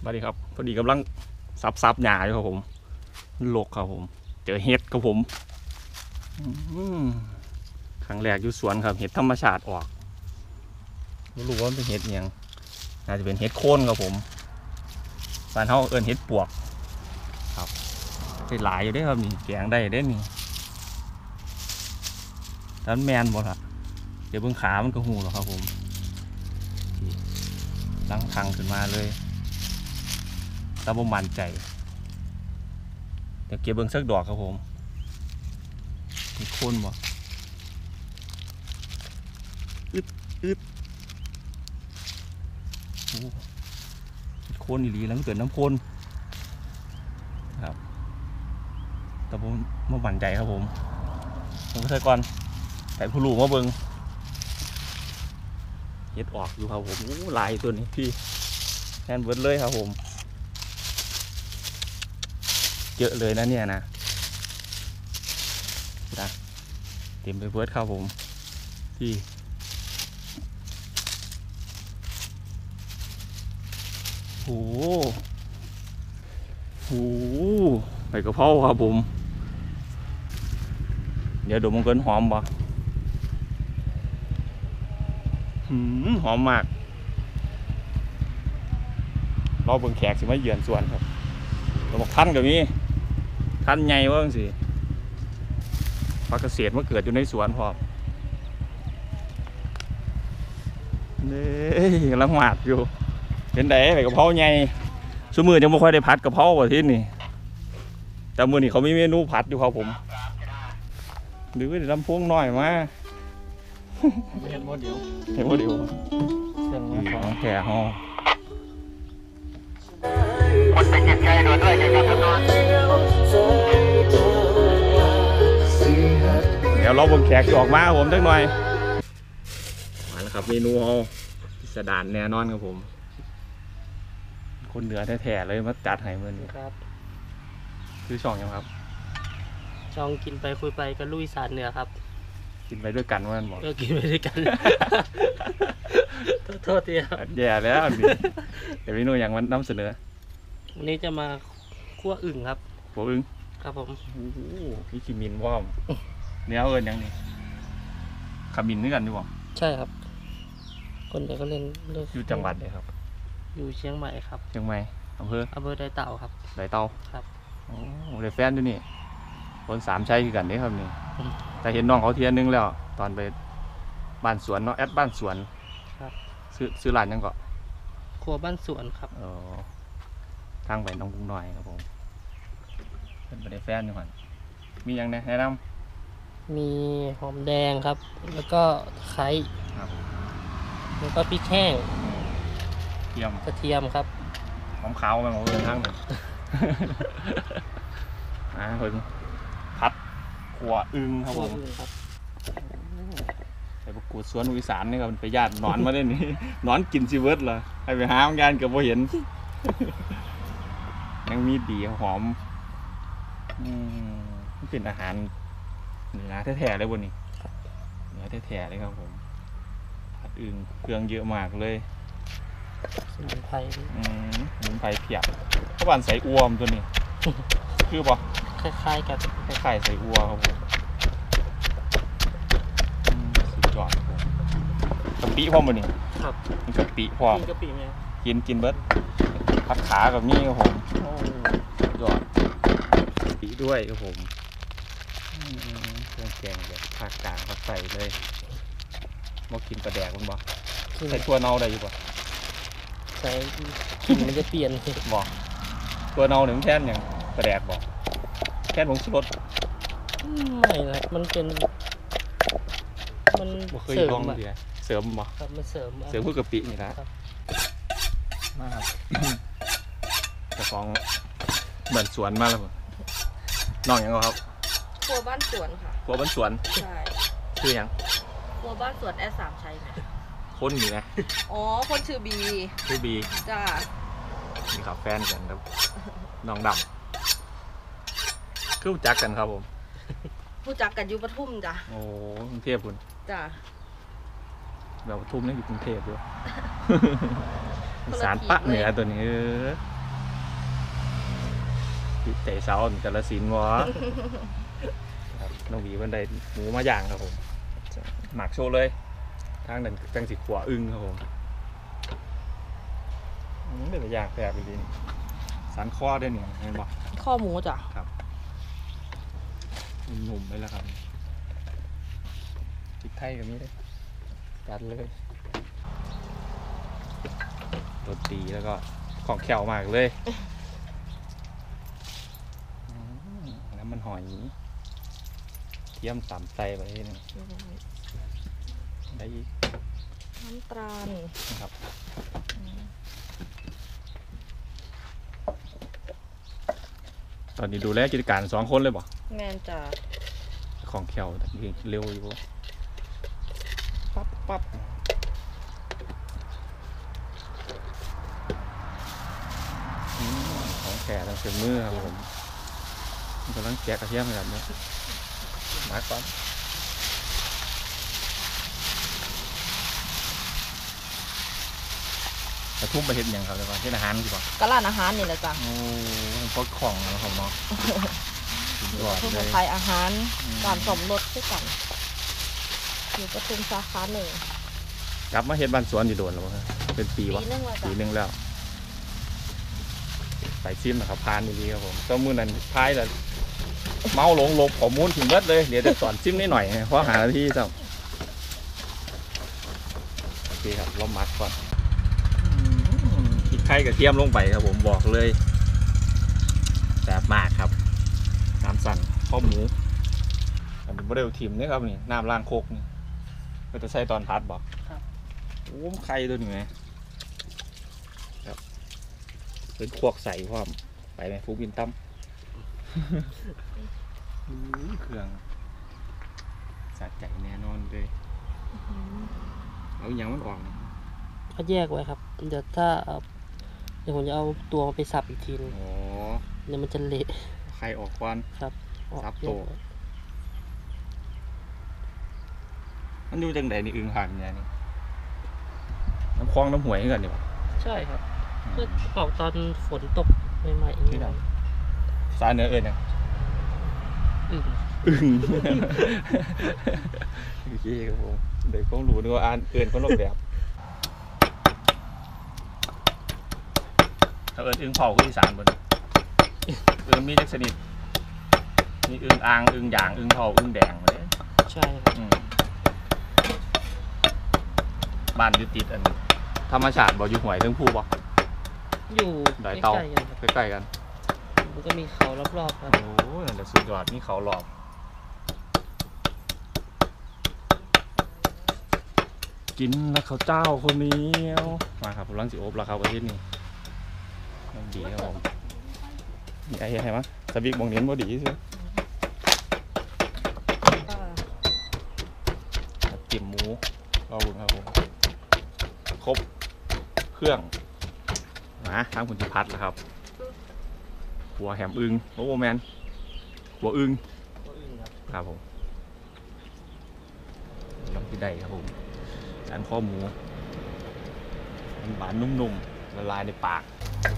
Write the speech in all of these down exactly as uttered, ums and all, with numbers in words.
สวัสดีครับพอดีกำลังซับซับหญ้าอยู่ครับผมโลกครับผมเจอเห็ดครับผมครั้งแรกอยู่สวนครับเห็ดธรรมชาติออกไม่รู้ว่าเป็นเห็ดยังน่าจะเป็นเห็ดโคนครับผมบ้านเขาเอิ้นเห็ดปวกครับได้หลายอยู่ได้ครับนี่แกงได้ได้นี่แล้วแมนบ่ล่ะเดี๋ยวเบื้องขามันก็หูหรอครับผมลังทังขึ้นมาเลยตาบ่มั่นใจเดี๋ยวเก็บเบิ่งสักดอกครับผมมีโคนบ่อึดอึดโอ้โคนอีหลีแล้วมันเกิดน้ำโคนครับแต่ผมบ่มั่นใจครับผมผมก็ใส่ก่อนใส่ผู้ลูกมาเบิ่งเฮ็ดออกอยู่ครับผมโอ้ลายตัวนี้พี่แทนเบิดเลยครับผมเยอะเลยนะเนี่ยนะนะเต็มไปเบิดครับผมที่โอ้โหใบกระเพราครับผมเดี๋ยวดมมันเกินหอมบ่หืมหอมมากรอเบิ่งแขกสิมาเยือนสวนครับเราบอกท่านกับมีท่านใหญ่ว่าจังสิพักเกษตรมาเกิดอยู่ในสวนพร้อมนี่กำลังหวาดอยู่เห็นได้ใบกะเพราใหญ่ซุมื้อยังไม่ค่อยได้ผัดกะเพราว่าที่นี่แต่มื้อนี้เขามีเมนูผัดอยู่ครับผมหรือลำโพงน้อยมาเห็นโมเดลเห็นโมเดลเครื่องมือของแก่ห้องคนเป็นยังไงโดนด้วยกันครับเดี๋ยวเราบนแขกออกมาผมสักหน่อยมาแล้วครับเมนูเขาพิสดารแน่นอนครับผมคนเหนือแท้ๆเลยมาจัดให้เมื่อนี้ครับคือช่องยังครับช่องกินไปคุยไปกับลุยสารเหนือครับกินไปด้วยกันว่ามันบอกก็กินไปด้วยกันโทษทีครับแย่แล้วดิเดี๋ยวเมนูอย่างมันนำเสนอวันนี้จะมาคั่วอึ่งครับหัวอึ่งครับผมโอ้โหมีขิมินว่อมเนื้อเอิญยังนี่ขมินด้วยกันดีบ่ใช่ครับคนเดียวก็เล่นอยู่จังหวัดเลยครับอยู่เชียงใหม่ครับเชียงใหม่อำเภออำเภอไดเต่าครับไดเต่าครับโอ้เลยแฟนด้วยนี่คนสามชัยคือกันนี่ครับนี่แต่เห็นน้องเขาเทียนนึงแล้วตอนไปบ้านสวนเนาะแอดบ้านสวนครับซื้อซื้อร้านยังก็ครัวบ้านสวนครับอ๋อทางไปน้องกุ้งหน่อยครับผมเป็นไปได้แฟนอยู่ก่อนมียังไงแนะนำมีหอมแดงครับแล้วก็ไข่แล้วก็พริกแห้งเทียมกระเทียมครับหอมขาวไปหมดเลยทั้งหมดอ่าเพิ่งพัดขัวอึ่งครับผมไปประกวดสวนอีสานนี่ก็ไปญาตินอนมาได้นี่นอนกินซีเวิร์ดเลยให้ไปหาเหมือนกันเกือบไม่เห็นยังมีดีหอมอืมเป็นอาหารเนื้อแท้ๆเลยบนนี้เนื้อแท้ๆเลยครับผมผัดอึ่งเครื่องเยอะมากเลยสมุนไพรอืมสมุนไพรเพียบข้าวปั้นใส่อัวมตัวนี้คือปะคล้ายๆกับคล้ายๆใส่อัวครับผมสุดยอดครับกะปิพร้อมบนนี้ครับมีกะปิพร้อมกินกะปิไหมกินกินเบิร์ดผัดขากับนี่ครับผมสุดยอดกะปิด้วยครับผมเครื่องแกงแบบภาคกลางเขาใส่เลยมากินปลาแดกมันบ่ใส่ตัวเน่าได้อยู่ป่ะใส่กินมันจะเปลี่ยนบอกตัวเน่าหนึ่งแค่นอย่างปลาแดกบอกแค่ผงชูรสไม่นะมันเป็นมันเสริมอะเสริมบ่ครับมันเสริมเสริมพวกกะปินี่นะมากจะฟ้องเหมือนสวนมากเลยน้องยังไงครับครัวบ้านสวนค่ะครัวบ้านสวนใช่ชื่อยังครัวบ้านสวนแอดสามชัยไหมคนอยู่ไหมอ๋อคนชื่อบีชื่อบีจ้านี่ครับแฟนกันครับน้องดำคือรู้จักกันครับผมผู้จักกันอยู่ปทุมจ้ะโอ้กรุงเทพคุณจ้าแบบปทุมนี่อยู่กรุงเทพด้วยอีสานปะเหนือตัวนี้เออติดเตะเสาแต่ละสินวะ ครับน้องหวีบันไดหมูมาย่างครับผมหมักโชว์เลยทางนั้นจังสิขวาอึ้งครับผมอืมเป็นตัวอย่างแบบจริงๆสันข้อด้วยเนี่ยเห็นปะข้อหมูจ้ะครับหนุ่มๆไปแล้วครับพริกไทยกับนี้เลยจัดเลยรสดีแล้วก็ของแข็วมากเลยอืมแล้วมันหอยเทียมสามไส้ไปนี่ได้อีกน้ำตาลนะครับ ตอนนี้ดูแลกิจการสองคนเลยบ่แมนจ้ะของแข็วเร็วอยู่ปั๊บปั๊บอืมของแก่ทั้งเสือมือครับผมกำลังแกะกระเทียมแบบนี้มาก่อนกระทุ่มไปเห็นอย่างครับเดี๋ยวก่อนเห็นอาหารดีกว่ากะร้านอาหารนี่แหละจ้ะโอ้พวกของนะครับเนาะสุดยอดทุกเลยขายอาหารอืมการสมรสด้วยกันอยู่ปทุมสาขาหนึ่งกลับมาเห็นบ้านสวนอยู่โดนแล้วบ่ฮะเป็นปีปีวะนึงแล้วปีจ้ะหนึงแล้วไปซิมนะครับพานดีๆครับผมก็มือนั้นพายแต่เมาหลงหลบข้อมูลถึงเบิดเลยเดี๋ยวจะสอนซิมนิดหน่อยเพราะหาหน้าที่จ้ะโอเคครับเรามัดก่อนพริกไทยกระเทียมลงไปครับผมบอกเลยแซ่บมากครับน้ำสั่นข้อหมูอันนี้โมเดลทีมนี่ครับนี่น้ำล้างโคกนี่ก็จะใส่ตอนพัดบอกโอ้ไข่ตัวนี้ไหมครับเป็นควักใส่ความไปไหมฟูกินตั้ม เครื่องสะใจแน่นอนเลยเอาอย่างมันออกนะก็แยกไว้ครับเดี๋ยวถ้าเอาเดี๋ยวผมจะเอาตัวมาไปสับอีกทีนึงอ๋อเดี๋ยวมันจะเละไข่ออกควันครับออกสับแยตัวกไว้มันอยู่จังใดนี่อึ่งหันเนี่ยนี่น้ำคลองน้ำหวยกันดีกว่าใช่ครับก็ออกตอนฝนตกใหม่ๆที่ไหน สายเนื้อเอ็นเนี่ยอืมอึ่ง โอเคครับผมเดี๋ยวต้องรู้ด้วยว่าอ่านเอ็นคนละแบบถ้าเอิญอึ่งเผาคืออีสานบนอึ่งมีจักชนิดมีอึ่งอ่างอึ่งหยางอึ่งเผาอึ่งแดงเลยใช่ครับอืมบ้านอยู่ติดอันธรรมชาติบ่อยู่หวยเทิงภูบ่อยู่ดอยใกเตาล้ๆกันครับใกล้ๆกันมันก็มีเขารอบๆครับโอ้ยนั่นแหละสุดยอดนี่เขาหลอกกินนะข้าวเจ้าคนนี้มาครับผมรังสิโอบแล้วครับอาทิตย์นี้ต้องดีครับผมมีไอ้ให้มั้ยสวิกบองเน้นบ่ดีใช่ไหมอ่าจิ้มหมูรอบุญครับผมครบเครื่องนะทางคุณจิพัฒน์แล้วครับหัวแหมอึงโอ้โหแมนหัวอึงครับผมลองที่ใดครับผมจานข้อหมูมันหวานนุ่มๆละลายในปาก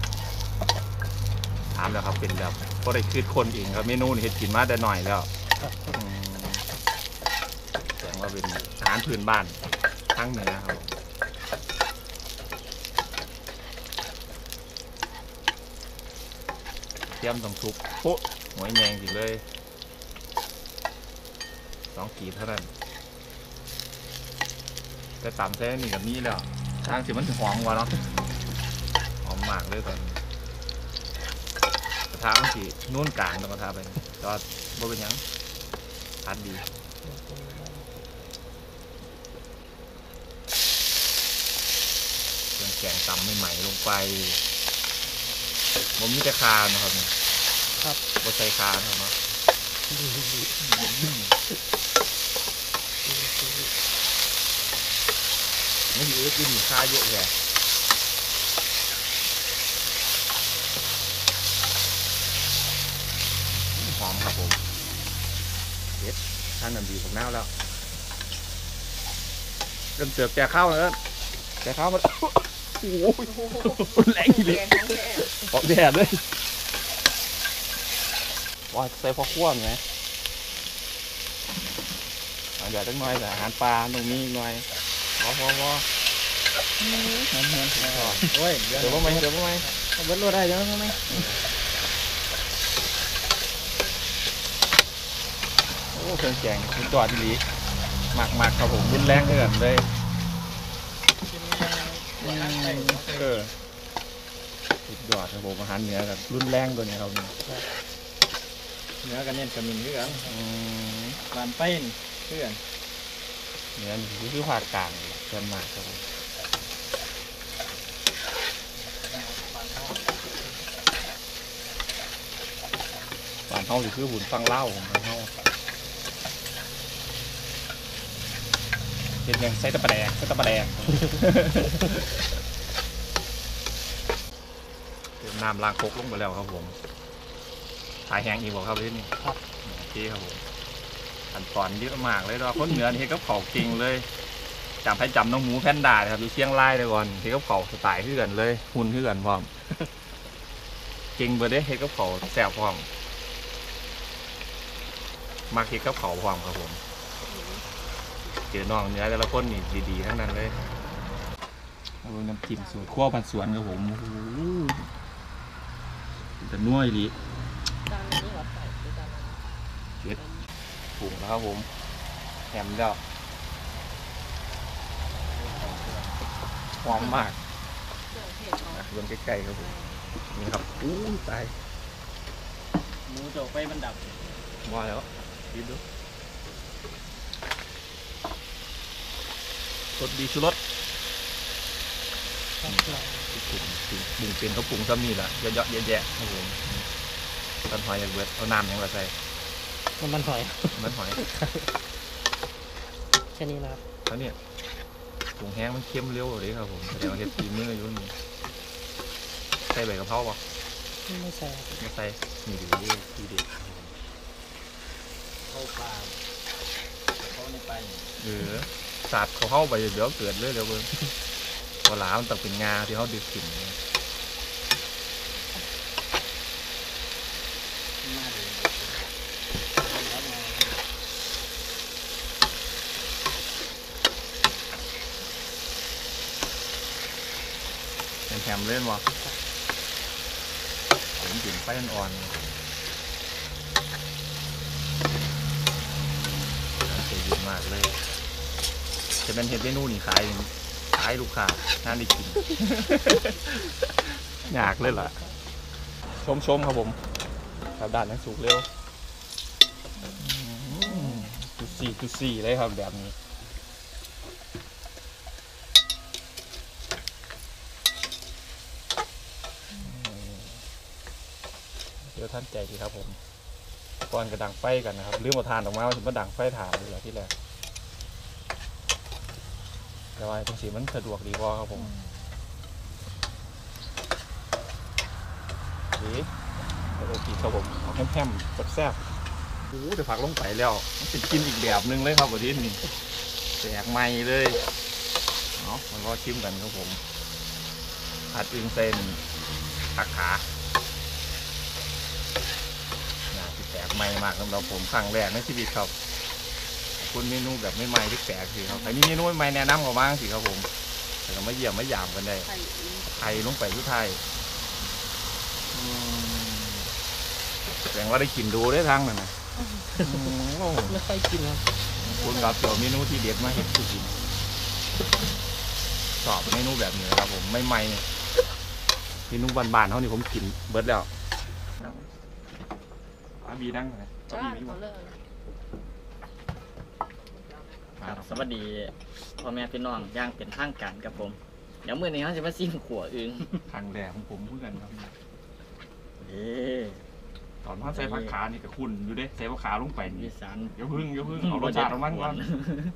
ถามแล้วครับเป็นแบบก็ได้คืดคนเองครับเมนูนี่เห็ดกินมาแต่หน่อยแล้วอืมแสดงว่าเป็นอาหารพื้นบ้านทั้งเหนือครับผมเทียมต้องทุบโป๊ะหวยแยงจริงเลยสองกีบเท่านั้นแต่ต่ำแท้นี่กับนี้แล้วทางสิมันหอมกว่าเนาะหอมมากเลยตอนนี้กระทะมันสีนุ่นกลางตรงกระทะไปก็บ่เป็นหยังทานดีเครื่องแกงตำใหม่ๆลงไปผมมีแต่คานะครับเนี่ยครับบ่ใส่คานะครับเนาะไม่อยู่กินคาเยอะแยะหอมครับผมเด็ดท่านน้ำดีผมแน่แล้วเริ่มเสิร์ฟแจกข้าวแล้วแจกข้าวมาโหแรงอีหลีออกแดดเลยว่าใส่พอคั่วไหมเอาเดี๋ยวจังหน่อยแต่อาหารปลาตรงนี้หน่อยพอพอพอโอ้ยเดี๋ยวว่าไหมเดี๋ยวว่าไหมเบิ้ลรถได้ยังไหมโอ้เครื่องแกงคุณจอดดีหมักหมักครับผมรุนแรงเกินเลยเออสุดยอดครับผมอาหารเหนือกันรุนแรงตัวนี้ครับเนื้อกันเน้นกระมินเพื่อนบานเป้นเพื่อนเนื้อนี่คือภาคกลางเกินมากครับผมบานเท่าคือหุ่นฟังเล่าของบานเท่าเป็นยังไส้ตะปะแดกไส้ตะปะแดกน้ำล้างโคกลงไปแล้วครับผมถ่ายแห้งอีกบอกครับที่นี่ครับโอเคครับผมขั้นตอนเยอะมากเลยเราคนเหนือนี่ก็เผาจริงเลยจำให้จำน้องหมูแพนด้าครับอยู่เชียงรายเลยก่อนที่เขาเผาสไตล์ขึ้นกันเลยหุ่นขึ้นกันพร้อมจริงเบอร์เด้เฮ็ดก็เผาแซ่บพร้อมมาเฮ็ดก็เผาพร้อมครับผมเจอน้องเนื้อแต่ละคนนี่ดีๆทั้งนั้นเลยเอาน้ำจิ้มสูตรขั้วผัดสวนครับผมโอ้โหแต่นัวอีหลีเด็ดปรุงแล้วครับผมแฮมเจ้าหอมมากรวมใกล้ๆครับผมนี่ครับอู้ตายหมูโจกไปมันดับว่าแล้วกินดูรสดีชุรสปรุงปรุงปรุงเป็นเขาปรุงซ้ำนี่แหละเยอะๆแยะๆครับผมต้นหอยอย่างเบิดเอาน้ำอย่างไรใส่มันมันหอยมันหอยแค่นี้นะครับเขาเนี่ยปรุงแห้งมันเค็มเร็วเลยครับผมแสดงว่าเห็ดตีมืออยู่นี่ใส่ใบกะเพราป่ะไม่ใส่ไม่ใส่นี่ดีดีเด็ดเข้าปลาเข้าในไปเออสาดเขาเข้าไปเดี๋ยวเกิดเลยเดี๋ยวเบิ้งพอหลามันต้องเป็นงาที่เขาดึกกลิ่นแถมเล่นวะผมกินไฟอ่อนๆจะยืนมากเลยจะเป็นเห็ดเมนูนี่ขายขายลูกค้าน่าได้กินอยากเลยล่ะชมชมครับผมครับด้านนั้นสุกเร็วจุดสี่จุดสี่เลยครับแบบนี้เดี๋ยวท่านใจดีครับผมก่อนกระดังไฟกันนะครับลืมมาทานออกมาว่าถึงมาดังไฟถ่านเลยที่แรกแต่ว่าตรงสีมันสะดวกดีพอครับผมดีโอเคครับผมเอาแคมๆแซ่บๆโอ้เดี๋ยวผักลงไปแล้วมันเป็นกินอีกแบบนึงเลยครับวันนี้นี่แตกใหม่เลยเนาะมันก็ชิมกันครับผมผัดอึ่งเส้นผักขาแปลกใหม่มากสำหรับผมครั้งแรกในชีวิตครับคุณเมนูแบบไม่ใหม่ที่แปลกสิครับไอ้นี่เมนูใหม่แนะนำเขาบ้างสิครับผมแต่ก็ไม่เยี่ยมไม่ยามกันได้ไทยลงไปทุกไทยแสดงว่าได้กินดูได้ทั้งนั่นนะไม่ค่อยกินครับคุณครับเดี๋ยวเมนูที่เด็ดมาเห็นคือกินชอบเมนูแบบนี้ครับผมไม่ใหม่เมนูบานๆเท่านี้ผมกินเบิร์ดแล้วบีนั่งเลยครับสวัสดีพ่อแม่พี่น้องย่างเป็นทางการกับผมเดี๋ยวมื้อนี้เขาจะมาซิมขั่วอึ่งทางแดดของผมเพื่อนครับเอ๊ตอนพ่อใส่ผักขานี่กับคุณอยู่เด้ใส่ผักขาลงไปนี่สารเดี๋ยวพึ่งเดี๋ยวพึ่งเอารสชาติของมันก่อน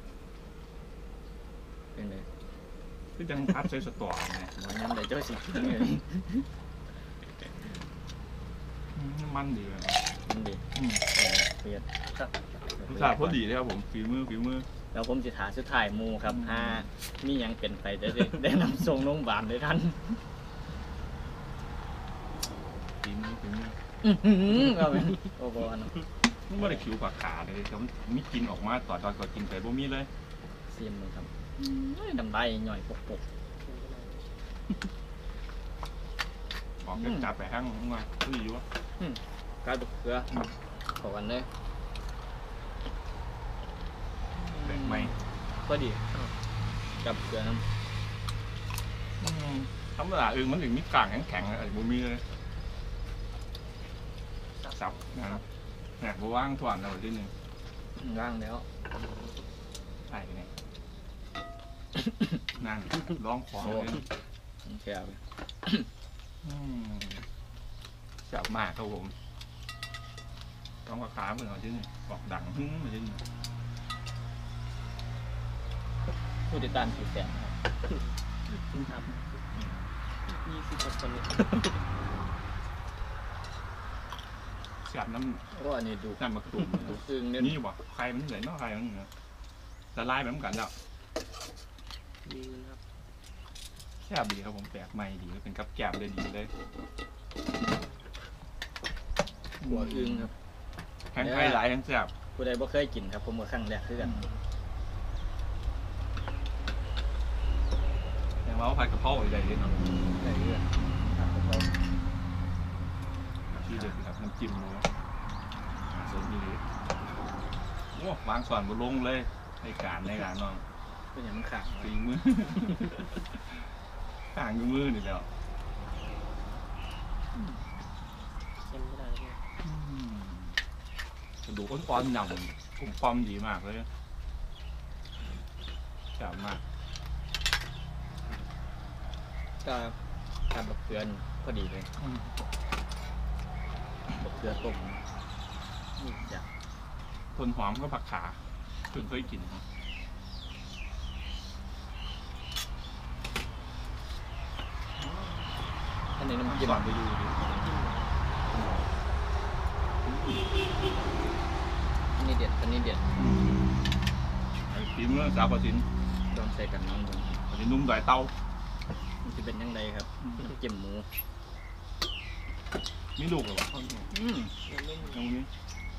เป็นไงคือจังพัดใส่สตอไงวันนั้นเดี๋ยวเจ้าสิกินเลยมันดีเลยมันดีเปลี่ยนรสชาติพอดีเลยครับผมฝีมือฝีมือแล้วผมสิถาสุดท้ายหมูครับห้ามีหยังเป็นไปได้ได้ได้นำส่งโรงพยาบาลเลยท่านกินกินอื้อหือเอาไปโอ้โหเนาะมันไม่ได้คิวปากขาเลยแต่มันมีกินออกมาตอนตอนก่อนกินไปบ่มีเลยเสียมเลยครับดำได้หน่อยปกปกออกจะจับไปห้างมาตู้อยู่วะกลายเป็นเกลือขอกันเลยแบ่งไหมก็ดีกับเกลือน้ธรรมดาอึ่งมันถึงมีกลางแข็งๆอะไรบ่มีเลยสับนะครับเนี่ยบ่ว่างถ่วนเราทีนึงำร่างแล้วใช่เนี่ยนั่งร้องของเลยแก้วอืมจับมากครับผมต้องราคาเหมือนเอาที่นี่บอกดังหึ้งมาที่นี่ผู้ติดตามกี่แสนครับครับยี่สิบกว่าคนเนี่ยจับน้ก็อันนี้ดูำน้ำมะกรูดดูอึ่งเนี่ยนี่บอกใครมันเหนื่อยเนาะใครมันเหนื่อยละลายไปเหมือนกันแล้วดีนะครับแซ่บดีครับผมแปลกใหม่ดีเป็นกับแกบเลยดีเลยหัวอึ่งครับทั้งไทยหลายทั้งแซ่บผู้ใดบ่เคยกินครับผมก็ครั้งแรกคือกันอย่างเราผัดกะเพราใหญ่เลยเนาะได้เรื่องครับผมที่เด็ดครับน้ำจิ้มเลยสดดีโอ้วางส่วนบนลงเลยในการในการน้องเป็นอย่างมันขาดตีมือ ห่างอยู่มือนี่แล้วเค็มไม่ได้เลยกระดูกอ่อนๆหนำกลุ่มความดีมากเลยแซ่บมากก็ทำแบบเกลือพอดีเลยแบบเกลือต้มนี่จ้ะต้นหอมก็ผักขาเพิ่งเคยกินอันนี้น้ำจิ้มก่อนไปดูดิอันนี้เด็ดอันนี้เด็ดไอ้ฝีมือสาวประสินลองใส่กันน้องดูประสินนุ่มดอยเต้ามันจะเป็นยังไงครับน้ำจิ้มหมูมีลูกเหรอวะอืมตรงนี้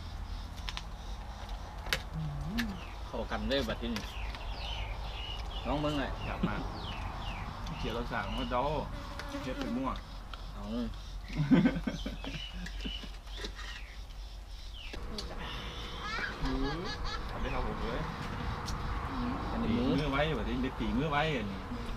เข้ากันเลยบัดที่นี่ลองเบิ่งเลยอยากมากเขียวเราสั่งว่าเจ้าเฮ็ดเป็นมั่วเอาทำได้ครับผมเลยอันตีนี้หมูมือไว้แบบนี้ได้ตีมือไว้อันนี้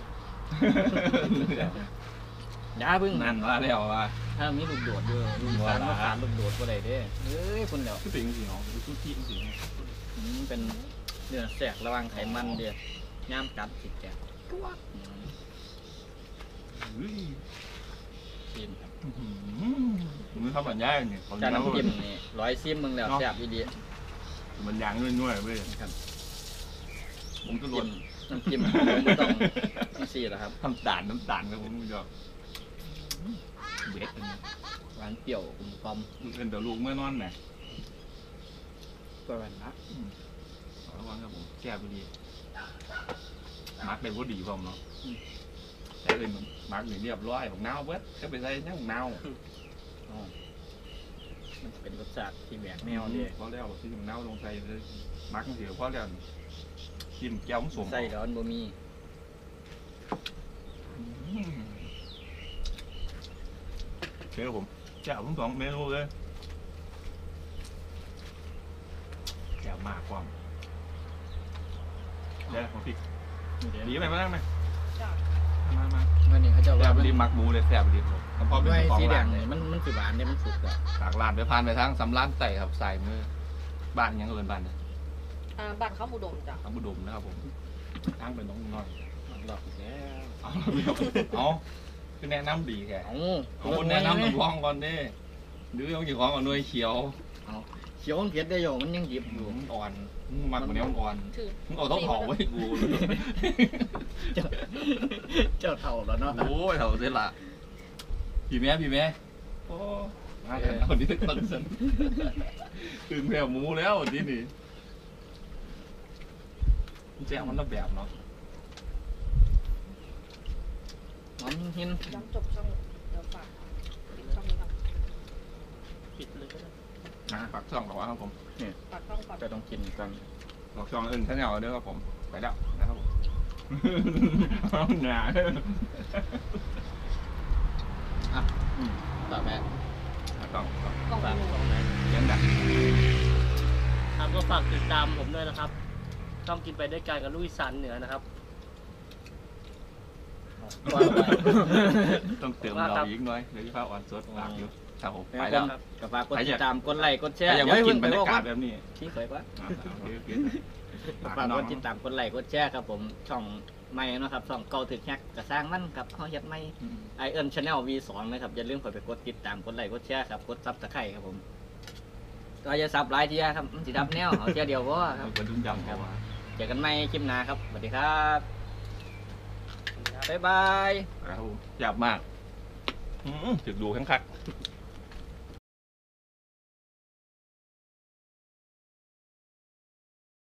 อย่าเพิ่งนั่นว่าแล้วว่าถ้ามีลูกโดดด้วยลูกสารมาขาดลูกโดดก็ได้เด้เอ้ยคุณเดี๋ยวคือตีจริงๆเหรอดูทุกที่จริงอืมเป็นเนื้อแสกระหว่างไขมันเดียวย่ามกัดติดแกอืมเฮ้ยชิมครับมือเขาบันย่ายเนี่ยเขาจานน้ำน้ำจิ้มนี่ร้อยซิมมึงแล้วเนาะแซ่บดีมันยางนุ่ยๆเว้ยๆครับผมจะลจิ้ดมน้ำจิ้มผมไม่ต้องไม่ซีหรอกครับน้ำตาลน้ำตาลครับผมจะเบ็ดอันนี้หวานเปรี้ยวกลมกล่อมเป็นเดี๋ยวลูกเมื่อนอนไหนก็หวานนะระวังครับผมแก้ไปดีมาร์กเป็นว่าดีผมเนาะแต่เลยมันมาร์กหนึ่งเรียบร้อยของเน่าเบิดก็ไปใส่เนี่ยของเน่าอ๋อมันจะเป็นรสชาติที่แหวกแนวเลยพอแล้วที่ของเน่าลงใส่เลยมาร์กเสียพอแล้วจิ้มแก้วสมใส่ร้อนบ่มีเชื่อผมแก้วทั้งสองเมนูเลยแก้วมากความเดี๋ยวผมพริกเดี๋ยวดีไปมานั่งไหมจ้ะมามาวันนี้เขาจะแซ่ว่าบมันดีมักหมูเลยแซ่บดีผมพอเป็นด้วยเจ้าของสีแดร้าง นเนี่ยมันมันสีหวานเนี่ยมันสุกแล้วฝากร้านไปผ่านไปทางสำร้านไต่ครับใส่มือบ้านยังเอินบ้านนะอ่าบ้านเขาอุดมจ้ะทางบุดมนะครับผมทางเป็นน้องน้อยหลอกแล้วเอาเอาคือแนะนำดีแค่เอาเอาคนแนะนำต้องลองก่อนดิดูยังกี่ของกับหน่วยเขียวเขียวมันเผ็ดได้อยู่มันยังหยิบอยู่มันอ่อนมึงมักกว่านี้มันก่อนถือมึงเอาต้องเผาไว้กูเจ้าเจ้าเท่าแล้วเนาะโอ้ยเผาเสร็จละพี่แม่พี่แม่โอ้มากันคนนี้ตึกตึกสันตึงแผ่วหมูแล้วที่นี่แจ้งมันระแบบเนาะหอมหินหลังจบช่องเดี๋ยวฝากปิดช่องนี้ก่อนปิดเลยก็ได้นะฝากช่องกับว่าครับผมฝากช่องก่อนจะต้องกินกันฝากช่องอื่นท่านเอาเด้อครับผมไปแล้วนะครับผมเอาหนาต่อไปต้องกล้องฝากดูของไหนยังดักครับก็ฝากติดตามผมด้วยนะครับต้องกินไปด้วยกันกับลูกอีสานเหนือนะครับว่าไปต้องเติมเราอีกหน่อยเดี๋ยวจะพาอ่อนสดฝากอยู่ครับผมไปไปแล้แล้ว วกับฝากกดติดตามกดไลค์กดแชใครร์อยากมากินบรรยากาศแบแบบนี้ที่สวยกว่าอ่าโอเคโอเคฝากกดติดตามกดไลค์กดแชร์ครับผมช่องใหม่นะครับช่องเก่าถึกแฮกกระสร้างมันกับเฮาเฮ็ดใหม่ ไอเอิร์นชาแนล วี สอง นะครับ อย่าลืมกดไปกดติดตามกดไลค์กดแชร์ครับกดซับตะไคร่ครับผมก็จะซับหลายทีครับมันสิดับแนวเอาเทียเดียวก็คเอารับคนดุมยำครับเจอกันใหม่คลิปหน้าครับสวัสดีครับบ๊ายบายครับผมหยาบมากอืมถึกดูข้างคัก